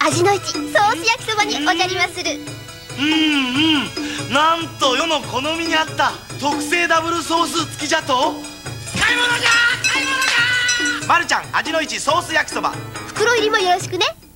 味の市ソース焼きそばにおじゃりまする。 なんと世の好みに合った特製ダブルソース付きじゃと。買い物じゃ買い物じゃ。まるちゃん味の市ソース焼きそば、 袋入りもよろしくね。